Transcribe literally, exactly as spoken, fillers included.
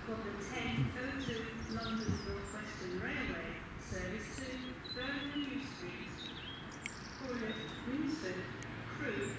got the ten oh two London North Western Railway service to Birmingham New Street, Carlisle, Winsford, Crewe,